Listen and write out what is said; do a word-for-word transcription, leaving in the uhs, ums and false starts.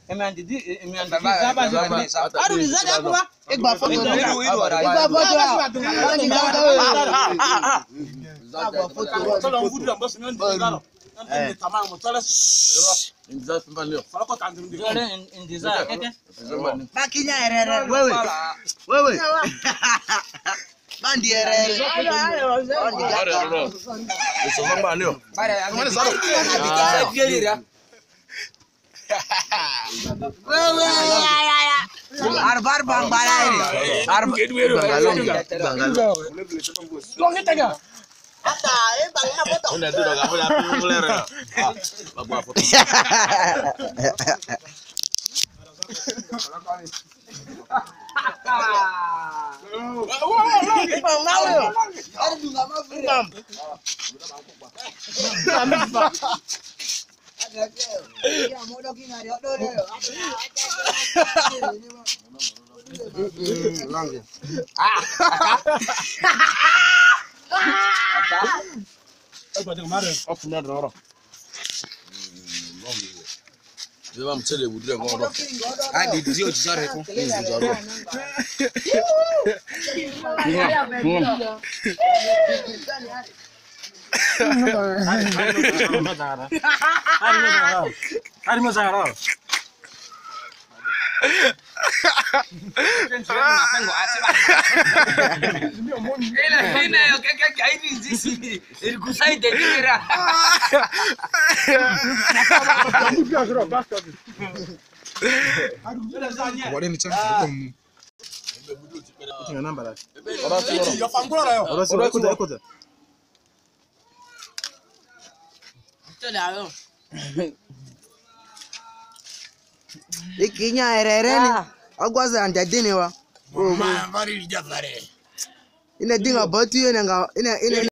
Emandidi emandidi zaba zaba. Adu nizada kwa Igba foto. Igba foto. Igba foto. Solo ngudu ambaso ngalo. Eh. Tamam mutala. Indiza simba leo. Falako tandindi. Jole indiza keke. Makinya erere. Wewe. Wewe. Bandi erere. Bandi erere. Eso mamba leo. Bare Ngone saro. Gelira. Wewe. Arbar bambara ini. Arbar. Bangalong. Bangalong. Longe tega. Ata, eh bangna foto. Udah tuh enggak boleh aku nguler. Ah, bawa foto. Bang mau yo. Ada juga mau bang. Ada ke. Ya mau doki ngari odo deh. Lange. Ah. Apa dengan mare? Off na doro. Dia vamos tele budre ngoro. Ah, di di o tsare ko. Zaro. Hari mo zara. Tengo así va. Ele ele o que que aí disse. Ele gostai de tira. Wale ni chama kom. Tinha namba lá. Eu fangora eu. Ora sio kuja kuja. Tolao. Ikinya erere ni. Agwaza andadini wa. Ma mari dijafare. Ina dinga batu yena nga ina ina